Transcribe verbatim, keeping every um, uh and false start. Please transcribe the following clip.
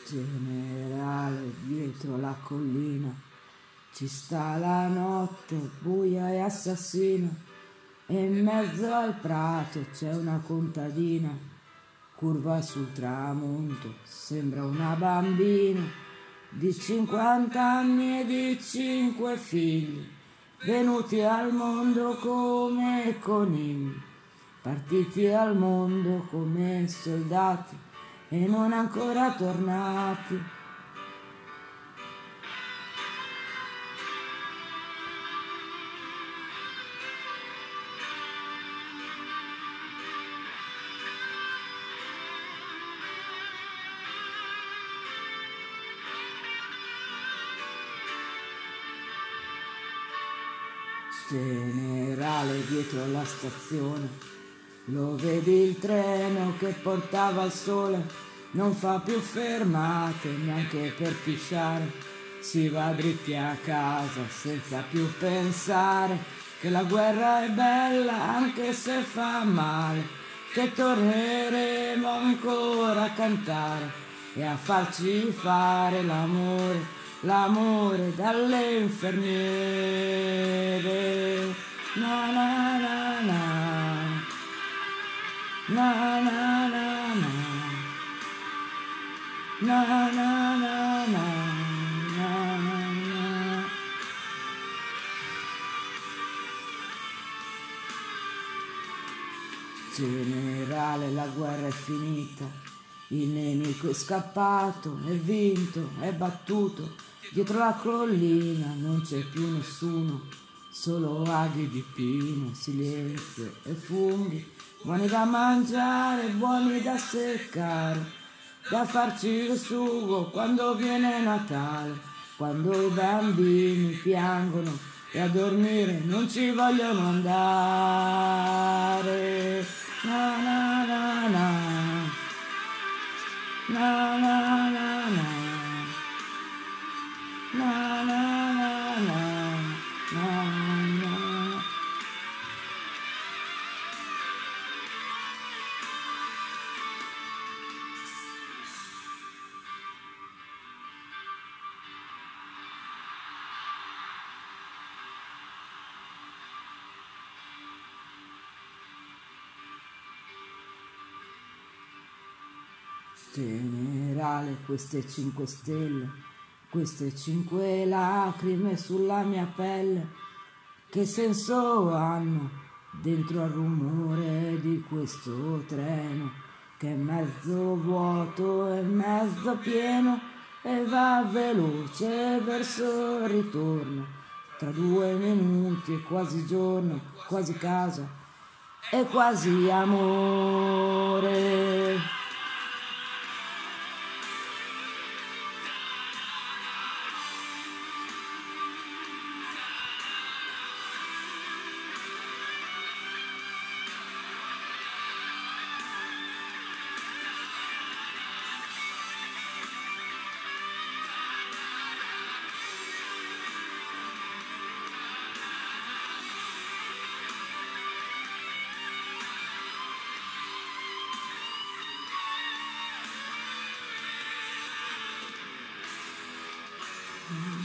Generale, dietro la collina ci sta la notte buia e assassina, e in mezzo al prato c'è una contadina, curva sul tramonto, sembra una bambina di cinquanta anni e di cinque figli, venuti al mondo come conigli, partiti al mondo come soldati e non ancora tornati. Generale, dietro la stazione lo vedi il treno che portava il sole, non fa più fermate neanche per pisciare, si va dritti a casa senza più pensare che la guerra è bella anche se fa male, che torneremo ancora a cantare e a farci fare l'amore, l'amore dalle infermiere. Na na na na, na na na na, na na na na, na na. Generale, la guerra è finita, il nemico è scappato, è vinto, è battuto, dietro la collina non c'è più nessuno, solo aghi di pino, silenzio e funghi, buoni da mangiare, buoni da seccare, da farci il sugo quando viene Natale, quando i bambini piangono e a dormire non ci vogliono andare. Na na na na, na na na na, na na na na, na na. Generale, queste cinque stelle, queste cinque lacrime sulla mia pelle, che senso hanno dentro al rumore di questo treno, che è mezzo vuoto e mezzo pieno e va veloce verso il ritorno, tra due minuti è quasi giorno, quasi casa e quasi amore. Mm-hmm.